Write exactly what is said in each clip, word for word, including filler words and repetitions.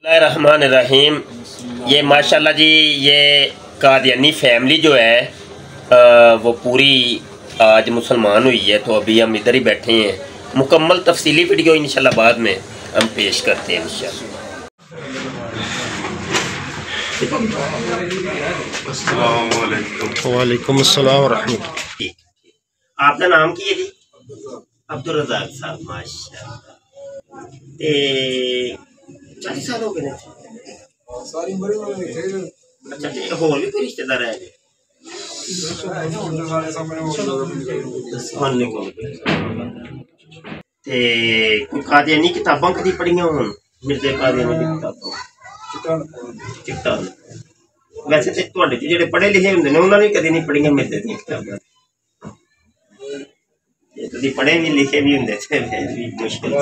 रहमान ये माशाल्लाह जी, ये कादियानी फैमिली जो है आ, वो पूरी आज मुसलमान हुई है। तो अभी हम इधर ही बैठे हैं। मुकम्मल तफसीली वीडियो इंशाल्लाह बाद में हम पेश करते हैं इंशाल्लाह। वालेकुम अस्सलाम रहमतुल्लाह। आपका नाम की है जी? अब्दुल रज़ाक साहब, माशाल्लाह। ते चालीस साल हो गए ने। सारी उम्र अच्छा, होर भी कोई रिश्तेदार है? ते कोई कादियानी किताबां कदी पढ़ियां होन? मिर्ज़े कादियानी दी किताबां चिट्टा। वैसे ते तुहाडे च जेहड़े पढ़े लिखे हुंदे ने उन्हां ने कदी नहीं पढ़ियां मिर्ज़े दी किताबां। ये कदी पढ़े भी लिखे भी हुंदे ते फिर भी मुश्किल।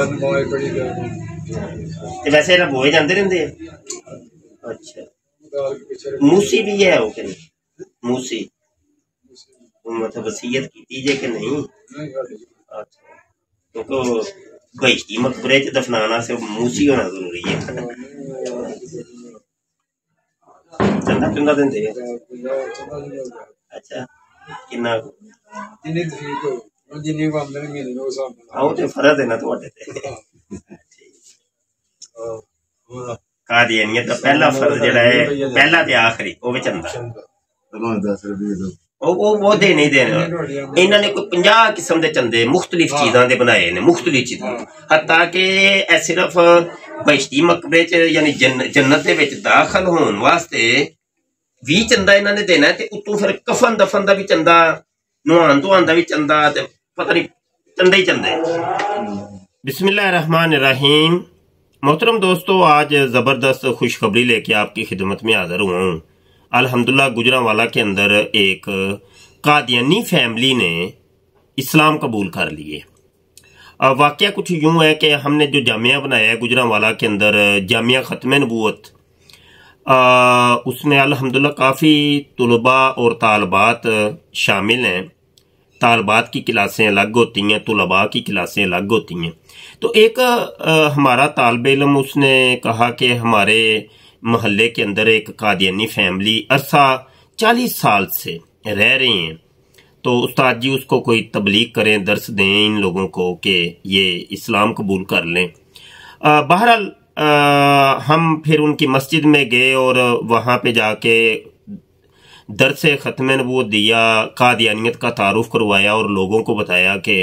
ते वैसे ना बोए जांदे रहिंदे। अच्छा, मूसी भी है वो? कि मूसी मतलब वसीयत की जे कि नहीं? अच्छा, क्योंकि बहिश्ती मकबरे च दफनाना से मूसी होना जरूरी है। चंदा चंदा देंदे? अच्छा, किन्ना? आओ ते फर्ज है ना तुहाडे ते। कादियानियत दा पहला फर्ज जेहड़ा है, पहला ते आखिरी वो भी चंदा ਉਹ ਉਹ देने ही देने। इन्होंने कोई पचास किस्म के चंदे मुख्तलिफ चीज़ों के बनाए ने, मुख्तलिफ चीज़ों, हत्ता कि ए सिर्फ बहिश्ती मकबरे च यानी जन जन्नत दे विच दाखिल होने वास्ते भी चंदा इन्होंने देना है। ते उतों फिर कफन दफन का भी चंदा, नहान धोआन का भी चंदा, ते पता नहीं चंदे ही चंदे। बिस्मिल्लाहिर्रहमानिर्रहीम। मोहतरम दोस्तों, आज ज़बरदस्त खुशखबरी लेके आपकी खिदमत में हाजिर हुआ हूँ। अल्हम्दुलिल्लाह गुजरांवाला के अंदर एक कादियानी फैमिली ने इस्लाम कबूल कर लिए। वाक़या कुछ यूं है कि हमने जो जामिया बनाया है गुजरांवाला के अंदर, जामिया ख़त्म नबूवत, उसमें अल्हम्दुलिल्लाह काफ़ी तुलबा और तालबात शामिल हैं। तालबात की क्लासें अलग होती हैं, तुलबा की क्लासें अलग होती हैं। तो एक आ, हमारा तालिब इल्म उसने कहा कि हमारे मोहल्ले के अंदर एक कादियानी फैमिली अरसा चालीस साल से रह रहे हैं, तो उस्ताद जी उसको कोई तबलीग करें, दर्स दें इन लोगों को कि ये इस्लाम कबूल कर लें। बहरहाल हम फिर उनकी मस्जिद में गए और वहाँ पे जाके दर्स ख़त्म नबूवत दिया, कादियानियत का तारुफ करवाया और लोगों को बताया कि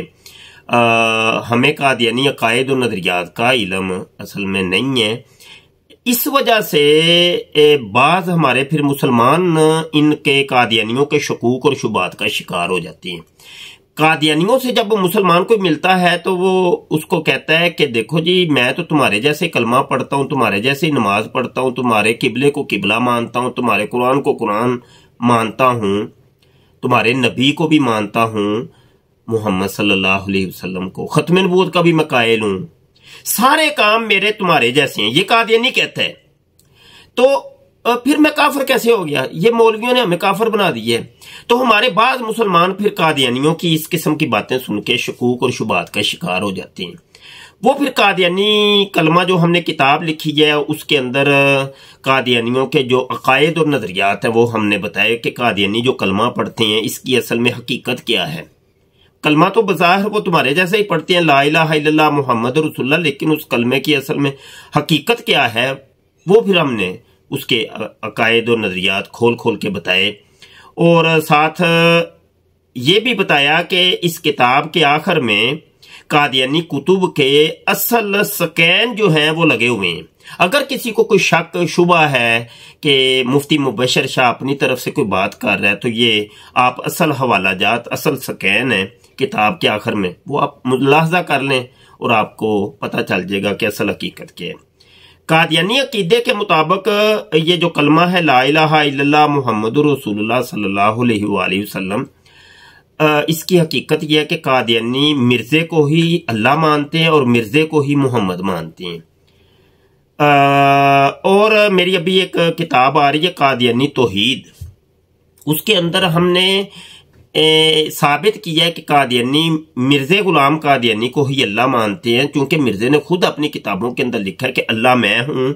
हमें कादियानी अकायद और नज़रियात का इल्म असल में नहीं है। इस वजह से बाज़ हमारे फिर मुसलमान इनके कादियानियों के शकूक और शुबात का शिकार हो जाती हैं। कादियानियों से जब मुसलमान कोई मिलता है तो वो उसको कहता है कि देखो जी, मैं तो तुम्हारे जैसे कलमा पढ़ता हूँ, तुम्हारे जैसे नमाज पढ़ता हूँ, तुम्हारे किबले को किबला मानता हूँ, तुम्हारे कुरान को कुरान मानता हूँ, तुम्हारे नबी को भी मानता हूँ, मोहम्मद सल्लल्लाहु अलैहि वसल्लम को, खत्म नबूवत का भी मैं कायल हूँ, सारे काम मेरे तुम्हारे जैसे हैं। ये कादियानी कहता है। तो फिर मैं काफिर कैसे हो गया? ये मौलवियों ने हमें काफिर बना दिए। तो हमारे बाद मुसलमान फिर कादियानियों की इस किस्म की बातें सुन के शकूक और शुबात का शिकार हो जाते हैं। वो फिर कादियानी कलमा जो हमने किताब लिखी है उसके अंदर कादियानियों के जो अकायद और नजरियात है वो हमने बताया कि कादियानी जो कलमा पढ़ते हैं इसकी असल में हकीकत क्या है। कलमा तो बज़ाहिर वो तुम्हारे जैसे ही पढ़ते हैं, ला इलाहा इल्लल्लाह मुहम्मद रसूलुल्लाह, लेकिन उस कलमे की असल में हकीकत क्या है वो फिर हमने उसके अकायद और नजरियात खोल खोल के बताए। और साथ ये भी बताया कि इस किताब के आखिर में कादियानी कुतुब के असल स्कैन जो हैं वो लगे हुए हैं। अगर किसी को कोई शक शुबा है कि मुफ्ती मुबशर शाह अपनी तरफ से कोई बात कर रहा है तो ये आप असल हवाला जात, असल स्कैन है किताब के आखिर में, वो आप मुलाहजा कर लें और आपको पता चल जाएगा कि असल हकीकत क्या है। कादियानी अकीदे के मुताबिक ये जो कलमा है ला इलाहा इल्लल्लाह मुहम्मदुर रसूलुल्लाह सल्लल्लाहु अलैहि वसल्लम, इसकी हकीकत यह है कि कादियानी मिर्जे को ही अल्लाह मानते हैं और मिर्जे को ही मोहम्मद मानते हैं। और मेरी अभी एक किताब आ रही है कादियानी तौहीद, उसके अंदर हमने ए, साबित किया है कि कादियानी मिर्ज़े गुलाम कादियानी को ही अल्लाह मानते हैं, क्योंकि मिर्ज़े ने खुद अपनी किताबों के अंदर लिखा है कि अल्लाह मैं हूँ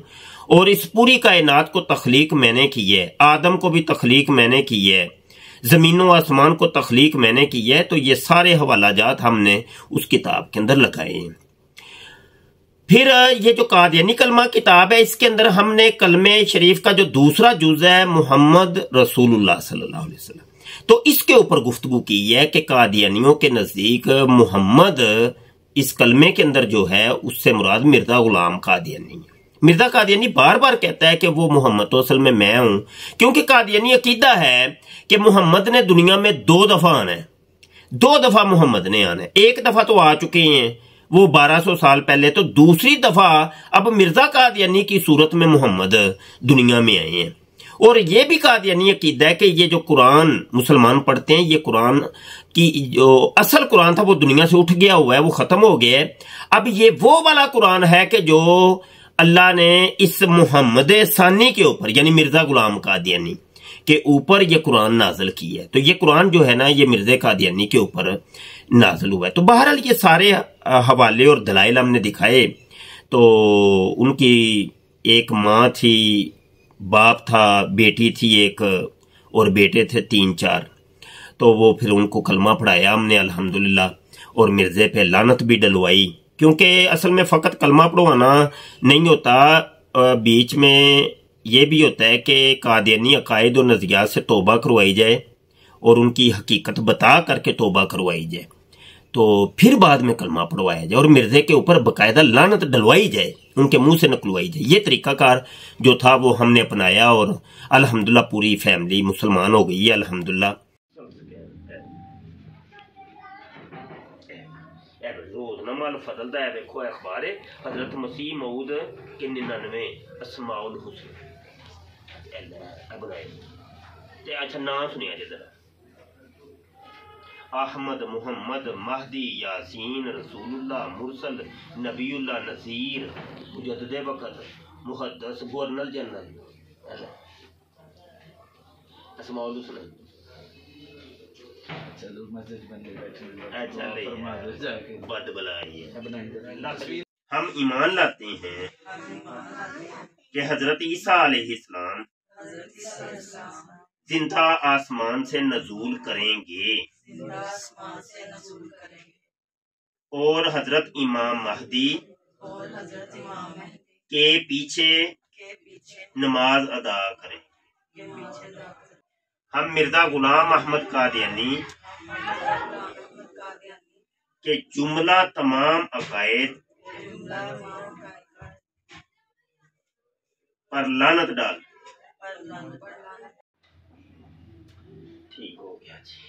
और इस पूरी कायनात को तख्लीक मैंने की है, आदम को भी तख्लीक मैंने की है, जमीनों आसमान को तख्लीक मैंने की है। तो ये सारे हवालाजात हमने उस किताब के अंदर लगाए हैं। फिर ये जो कादियानी कलमा किताब है, इसके अंदर हमने कलमे शरीफ का जो दूसरा जुज है मोहम्मद रसूलुल्लाह सल्लल्लाहु अलैहि वसल्लम, तो इसके ऊपर गुफ्तगू की है कि कादियानियों के नजदीक मोहम्मद इस कलमे के अंदर जो है उससे मुराद मिर्जा गुलाम कादियानी है। मिर्जा कादियानी बार बार कहता है कि वो मोहम्मद तो असल में मैं हूं, क्योंकि कादियानी अकीदा है कि मोहम्मद ने दुनिया में दो दफा आना है, दो दफा मोहम्मद ने आना है। एक दफा तो आ चुके हैं वो बारह सौ साल पहले, तो दूसरी दफा अब मिर्जा कादियानी की सूरत में मोहम्मद दुनिया में आए हैं। और ये भी कादियानी अकीदा है कि ये जो कुरान मुसलमान पढ़ते हैं, ये कुरान की जो असल कुरान था वो दुनिया से उठ गया हुआ है, वो खत्म हो गया है। अब ये वो वाला कुरान है कि जो अल्लाह ने इस मोहम्मद सानी के ऊपर यानी मिर्जा गुलाम कादियानी के ऊपर ये कुरान नाजल की है। तो ये कुरान जो है ना ये मिर्जा कादियानी के ऊपर नाजल हुआ है। तो बहरहाल ये सारे हवाले और दलाइल हमने दिखाए। तो उनकी एक माँ थी, बाप था, बेटी थी एक, और बेटे थे तीन चार। तो वो फिर उनको कलमा पढ़ाया हमने अल्हम्दुलिल्लाह, और मिर्जे पे लानत भी डलवाई, क्योंकि असल में फ़कत कलमा पढ़वाना नहीं होता, बीच में ये भी होता है कि कादियानी अकायद और नज़रियात से तौबा करवाई जाए और उनकी हकीकत बता करके तौबा करवाई जाए, तो फिर बाद में कलमा पढ़वाया जाए और मिर्जे के ऊपर बाकायदा लानत डलवाई जाए, उनके मुंह से निकलवाई जाए। ये तरीकाकार जो था वो हमने अपनाया और अल्हम्दुलिल्लाह पूरी फैमिली मुसलमान हो गई है अल्हम्दुलिल्लाह। रोजनामा फजलदा है, देखो अखबार हजरत मसीह मऊद के निन्यानवे अस्माउल हुस्न। अच्छा नाम सुनिया जरा, अहमद मोहम्मद महदी यासीन रसूलुल्लाह मुरसल नबीउल्लाह नज़ीर मुजद्दिद वक़्त मुहद्दस गवर्नर जनरल अस्माउल हुस्न। चलो मस्जिद बंदे बैठे बद बलाई। हम ईमान लाते हैं कि हजरत ईसा अलैहिस्सलाम जिंदा आसमान से नजूल करेंगे और हजरत इमाम महदी के पीछे नमाज अदा करें। हम मिर्जा गुलाम अहमद कादियानी के जुमला तमाम अकायद पर लानत डाल। ठीक हो गया जी,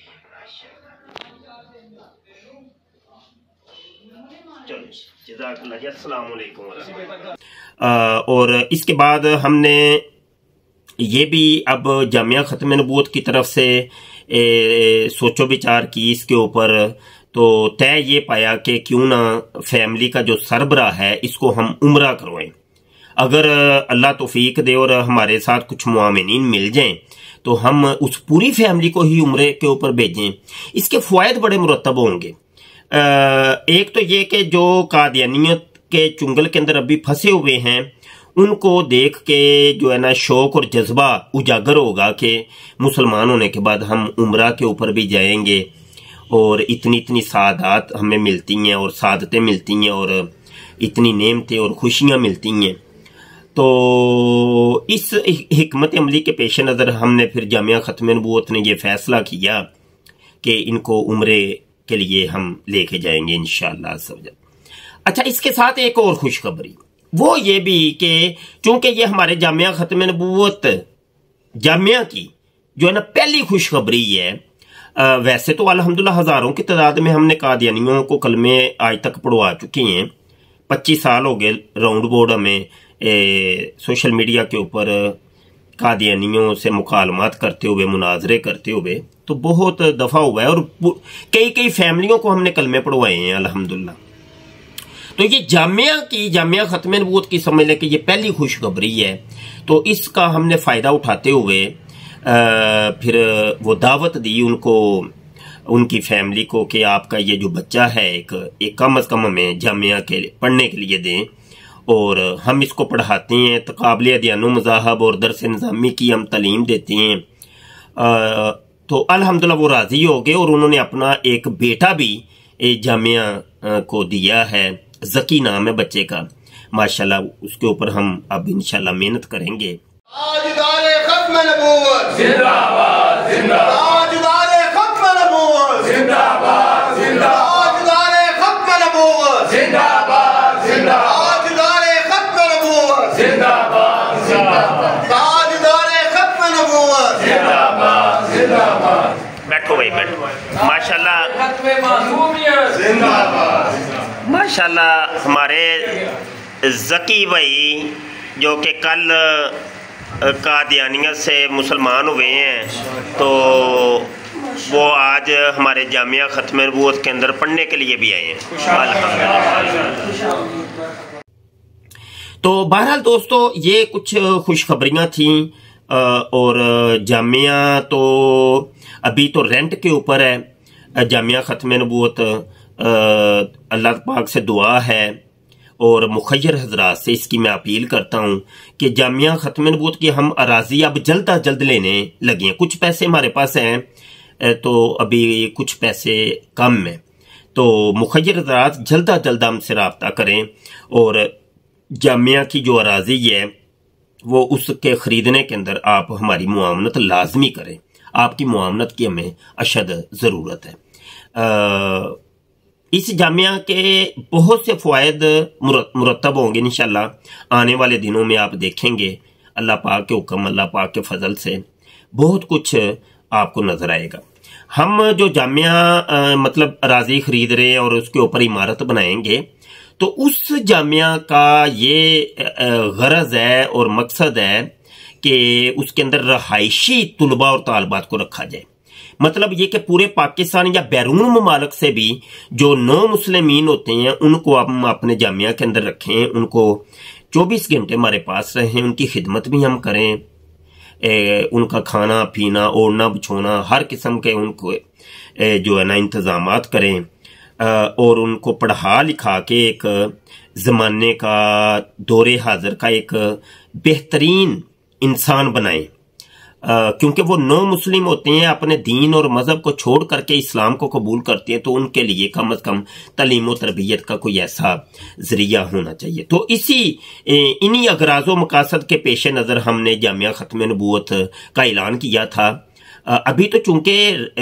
चलो जज़ाकल्लाह जी, अस्सलाम वालेकुम। और इसके बाद हमने ये भी अब जामिया ख़त्म नबूवत की तरफ से ए, सोचो विचार की इसके ऊपर, तो तय ये पाया कि क्यों ना फैमिली का जो सरबरा है इसको हम उम्रा करवाएं। अगर अल्लाह तौफीक दे और हमारे साथ कुछ मुआमिनीन मिल जाएं तो हम उस पूरी फैमिली को ही उम्रे के ऊपर भेजें। इसके फ़वायद बड़े मुरतब होंगे। एक तो ये कि जो कादियानियत के चुंगल के अंदर अभी फंसे हुए हैं उनको देख के जो है ना शौक और जज्बा उजागर होगा कि मुसलमान होने के बाद हम उम्रा के ऊपर भी जाएंगे और इतनी इतनी सादात हमें मिलती हैं और सादतें मिलती हैं और इतनी नेमतें और खुशियां मिलती हैं। तो इस हिकमत अमली के पेश नज़र हमने फिर जामिया ख़त्म नबूवत ने यह फैसला किया कि इनको उम्रे के लिए हम लेके जाएंगे इंशाअल्लाह सवजल। अच्छा, इसके साथ एक और खुशखबरी वो ये भी कि चूंकि ये हमारे जामिया ख़त्म नबूवत जामिया की जो है ना पहली खुशखबरी है, आ, वैसे तो अल्हम्दुलिल्लाह हज़ारों की तादाद में हमने कादियानियों को कलमे आज तक पढ़वा चुके हैं। पच्चीस साल हो गए राउंड बोर्ड हमें ए, सोशल मीडिया के ऊपर कादियानियों से मुकालमात करते हुए, मुनाजरे करते हुए, तो बहुत दफ़ा हुआ है और कई कई फैमिलियों को हमने कलमे पढ़वाए हैं अल्हम्दुलिल्लाह। तो ये जामिया की जामिया ख़त्म नबूवत की समझ लें कि ये पहली खुशखबरी है। तो इसका हमने फ़ायदा उठाते हुए आ, फिर वो दावत दी उनको, उनकी फैमिली को कि आपका ये जो बच्चा है एक, एक कम अज़ कम हमें जामिया के पढ़ने के लिए दें और हम इसको पढ़ाते हैं, तकाबले अदयान मज़ाहब और दरस निज़ामी की हम तालीम देते हैं। आ, तो अल्हम्दुलिल्लाह वो राज़ी हो गए और उन्होंने अपना एक बेटा भी जामिया को दिया है, ज़की नाम है बच्चे का। माशाल्लाह उसके ऊपर हम अब इंशाल्लाह मेहनत करेंगे। ताजदारे खत्म नबूवत जिंदाबाद जिंदाबाद, ताजदारे खत्म नबूवत जिंदाबाद जिंदाबाद, ताजदारे खत्म नबूवत जिंदाबाद जिंदाबाद, ताजदारे खत्म नबूवत जिंदाबाद जिंदाबाद, ताजदारे खत्म नबूवत जिंदाबाद जिंदाबाद। बैठो भाई बैठो। माशाल्लाह जिंदाबाद माशाल्लाह हमारे ज़की भाई जो कि कल कादियानियत से मुसलमान हुए हैं, तो वो आज हमारे जामिया ख़त्म नबूवत के अंदर पढ़ने के लिए भी आए हैं। अल्हम्दुलिल्लाह। तो बहरहाल दोस्तों ये कुछ खुशखबरियाँ थीं और जामिया तो अभी तो रेंट के ऊपर है। जामिया ख़त्म नबूवत अल्लाह पाक से दुआ है और मुखय्यर हजरात से इसकी मैं अपील करता हूँ कि जामिया ख़त्म नबूवत की हम अराजी अब जल्द अज जल्द लेने लगे हैं। कुछ पैसे हमारे पास हैं तो अभी कुछ पैसे कम हैं, तो मुखय्यर हजरात जल्द अज जल्द हमसे रब्ता करें और जामिया की जो अराजी है वो उसके ख़रीदने के अंदर आप हमारी मुआवनत लाजमी करें। आपकी मुआवनत की हमें अशद ज़रूरत है। आ, इस जामिया के बहुत से फ़वायद मुरतब होंगे इंशाल्लाह। आने वाले दिनों में आप देखेंगे अल्लाह पाक के हुक्म, अल्लाह पाक के फजल से बहुत कुछ आपको नजर आएगा। हम जो जामिया आ, मतलब अराजी खरीद रहे हैं और उसके ऊपर इमारत बनाएंगे, तो उस जामिया का ये गरज है और मकसद है कि उसके अंदर रहायशी तुलबा और तालबात को रखा जाए। मतलब ये कि पूरे पाकिस्तान या बैरून ममालिक से भी जो नौ मुस्लिमीन होते हैं उनको हम अपने जामिया के अंदर रखें, उनको चौबीस घंटे हमारे पास रहें, उनकी खिदमत भी हम करें, ए, उनका खाना पीना ओढ़ना बिछोना हर किस्म के उनको ए, जो है ना इंतजामात करें और उनको पढ़ा लिखा के एक ज़माने का दौरे हाजिर का एक बेहतरीन इंसान बनाएं। क्योंकि वो नौ मुस्लिम होते हैं, अपने दीन और मजहब को छोड़ करके इस्लाम को कबूल करते हैं, तो उनके लिए कम अज कम तालीम और तरबियत का कोई ऐसा जरिया होना चाहिए। तो इसी इन्हीं अगराज़ो मकासद के पेश नज़र हमने जामिया ख़त्म नबूवत का ऐलान किया था। अभी तो चूंकि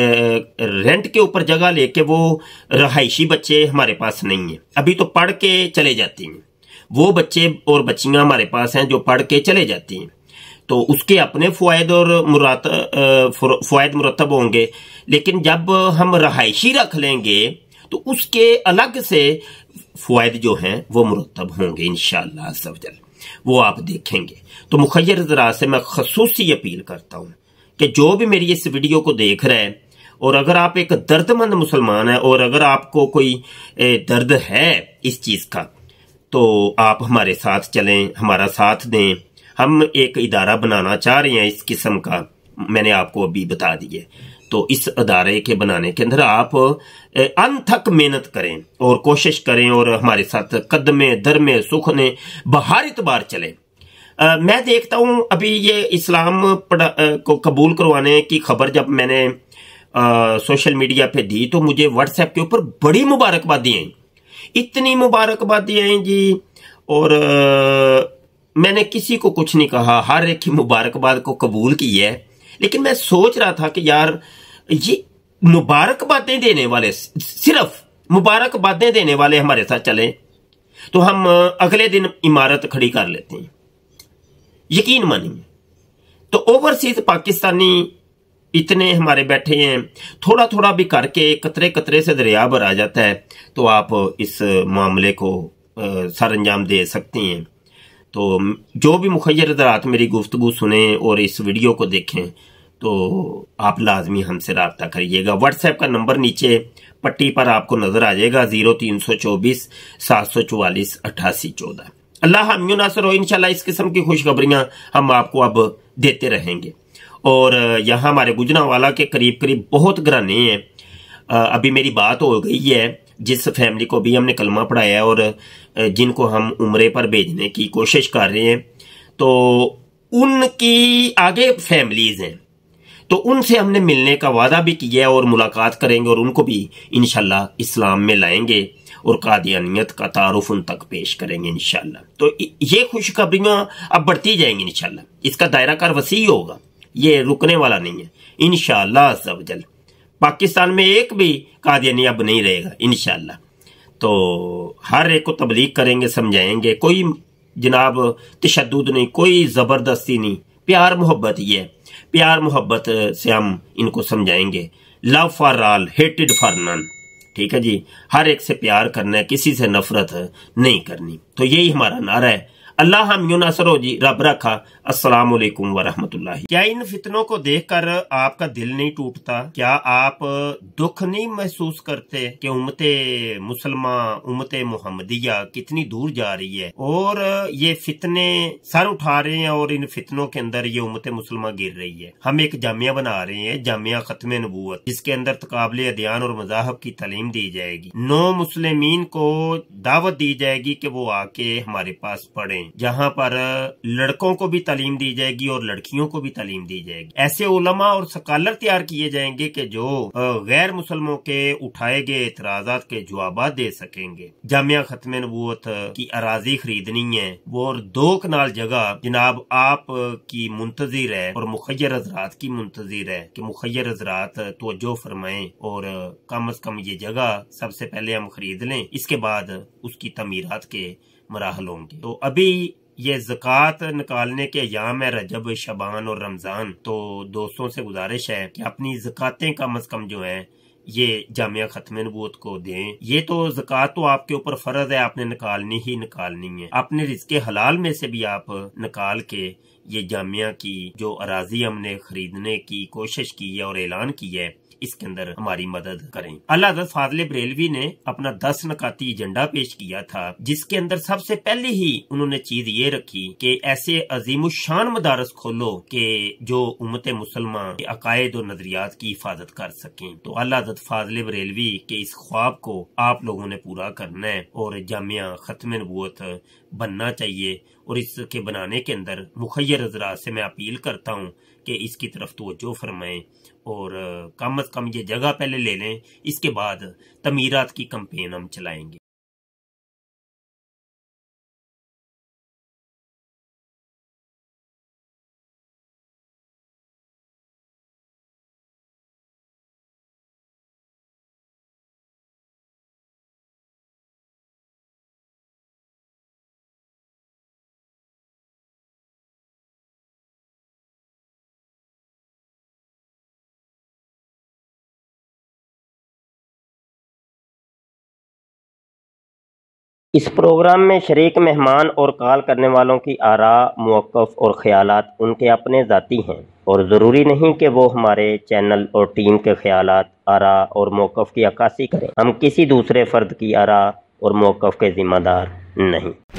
रेंट के ऊपर जगह लेके वो रहायशी बच्चे हमारे पास नहीं है, अभी तो पढ़ के चले जाते हैं। वो बच्चे और बच्चियां हमारे पास हैं जो पढ़ के चले जाती हैं, तो उसके अपने फ़वायद और मुरात फ़वायद मुरतब होंगे। लेकिन जब हम रहायशी रख लेंगे तो उसके अलग से फ़वायद जो हैं वो मुरतब होंगे इंशाअल्लाह अज़्ज़ व जल, वो आप देखेंगे। तो मुखय्यर ज़रा से मैं ख़ुसूसी अपील करता हूँ कि जो भी मेरी इस वीडियो को देख रहा है और अगर आप एक दर्दमंद मुसलमान है और अगर आपको कोई दर्द है इस चीज़ का, तो आप हमारे साथ चलें, हमारा साथ दें। हम एक इदारा बनाना चाह रहे हैं इस किस्म का, मैंने आपको अभी बता दिए। तो इस अदारे के बनाने के अंदर आप अनथक मेहनत करें और कोशिश करें और हमारे साथ कदमे दरमे सुख ने बहार इतबार चलें। आ, मैं देखता हूं अभी ये इस्लाम को कबूल करवाने की खबर जब मैंने आ, सोशल मीडिया पे दी तो मुझे व्हाट्सएप के ऊपर बड़ी मुबारकबादी आई, इतनी मुबारकबादी आई जी। और आ, मैंने किसी को कुछ नहीं कहा, हर एक की मुबारकबाद को कबूल की है। लेकिन मैं सोच रहा था कि यार ये मुबारकबादें देने वाले, सिर्फ मुबारकबादें देने वाले हमारे साथ चले तो हम अगले दिन इमारत खड़ी कर लेते हैं, यकीन मानिए। तो ओवरसीज पाकिस्तानी इतने हमारे बैठे हैं, थोड़ा थोड़ा भी करके कतरे कतरे से दरिया भर आ जाता है, तो आप इस मामले को सर अंजाम दे सकते हैं। तो जो भी मुखय्यर हज़रात मेरी गुफ्तगू सुने और इस वीडियो को देखें तो आप लाजमी हमसे रब्ता करिएगा। व्हाट्सएप का नंबर नीचे पट्टी पर आपको नजर आ जाएगा, जीरो तीन सौ चौबीस सात सौ चौवालीस अट्ठासी चौदह। अल्लाह हम नासर हो, इंशाल्लाह इस किस्म की खुशखबरियां हम आपको अब देते रहेंगे। और यहाँ हमारे गुजरांवाला के करीब करीब बहुत घराने हैं, अभी मेरी बात हो गई है जिस फैमिली को भी हमने कलमा पढ़ाया है और जिनको हम उम्रे पर भेजने की कोशिश कर रहे हैं, तो उनकी आगे फैमिलीज हैं, तो उनसे हमने मिलने का वादा भी किया है और मुलाकात करेंगे और उनको भी इंशाल्लाह इस्लाम में लाएंगे और कादियानियत का तारुफ उन तक पेश करेंगे इंशाल्लाह। तो ये खुशखबरियां अब बढ़ती जाएंगी इंशाल्लाह, इसका दायरा कार वसी होगा, ये रुकने वाला नहीं है इंशाल्लाह अज़्ज़ा वजल। पाकिस्तान में एक भी कादियानी अब नहीं रहेगा इंशाल्लाह। तो हर एक को तबलीग करेंगे, समझाएंगे, कोई जनाब तशद्दुद नहीं, कोई ज़बरदस्ती नहीं, प्यार मोहब्बत ही है, प्यार मोहब्बत से हम इनको समझाएंगे। Love for all, hated for none, ठीक है जी, हर एक से प्यार करना है, किसी से नफरत नहीं करनी। तो यही हमारा नारा है। अल्लाह हम यूनासर हो जी, रब रखा। अस्सलाम वालेकुम वरहमतुल्लाहि। क्या इन फितनों को देखकर आपका दिल नहीं टूटता? क्या आप दुख नहीं महसूस करते कि उम्मते मुसलमान, उम्मते मुहम्मदिया कितनी दूर जा रही है और ये फितने सर उठा रहे हैं और इन फितनों के अंदर ये उम्मते मुसलमान गिर रही है। हम एक जामिया बना रहे हैं, जामिया खत्म नबूवत, जिसके अंदर तकाबले अदयान और मज़ाहब की तालीम दी जाएगी। नौ मुस्लिमीन को दावत दी जाएगी कि वो आके हमारे पास पढ़ें, जहाँ पर लड़कों को भी तालीम दी जाएगी और लड़कियों को भी तालीम दी जाएगी। ऐसे उलमा और स्कॉलर तैयार किए जाएंगे कि जो गैर मुसलमों के उठाए गए एतराजात के जवाब दे सकेंगे। जामिया खत्म नबूवत की अराजी खरीदनी है, वो और दो कनाल जगह जनाब आप की मुंतजिर है और मुखय्यर हजरात की मुंतजिर है कि मुखय्यर हजरात तवज्जो फरमाएं और कम अज कम ये जगह सबसे पहले हम खरीद लें, इसके बाद उसकी तमीरात के मराहल होंगे। तो अभी ये ज़कात निकालने के अयाम है, रजब, शबान और रमजान। तो दोस्तों से गुजारिश है कि अपनी ज़कातें कम अज कम जो है ये जामिया खत्म नबूवत को दें। ये तो ज़कात तो आपके ऊपर फर्ज है, आपने निकालनी ही निकालनी है। अपने रिज़्क़े हलाल में से भी आप निकाल के ये जामिया की जो अराजी हमने खरीदने की कोशिश की है और ऐलान किया है, इसके अंदर हमारी मदद करें। अल्लाह हज़रत फाज़िल बरेलवी ने अपना दस नकाती एजेंडा पेश किया था, जिसके अंदर सबसे पहले ही उन्होंने चीज ये रखी कि ऐसे अजीमुशान मदारस खोलो कि जो उम्मत मुसलमान के अकायद और नजरियात की हिफाजत कर सकें। तो अल्लाह हज़रत फाज़िल बरेलवी के इस ख्वाब को आप लोगों ने पूरा करना है और जामिया खत्म नबूवत बनना चाहिए। और इसके बनाने के अंदर मुखय्यर हज़रात से मैं अपील करता हूँ कि इसकी तरफ तवज्जो फरमाएं और कम अज कम ये जगह पहले ले लें, इसके बाद तमीरात की कैंपेन हम चलाएंगे। इस प्रोग्राम में शरीक मेहमान और कॉल करने वालों की आरा, मौक़िफ़ और ख़यालात उनके अपने ज़ाती हैं और ज़रूरी नहीं कि वो हमारे चैनल और टीम के ख़यालात, आरा और मौक़िफ़ की अक्कासी करें। हम किसी दूसरे फ़र्द की आरा और मौक़िफ़ के ज़िम्मेदार नहीं।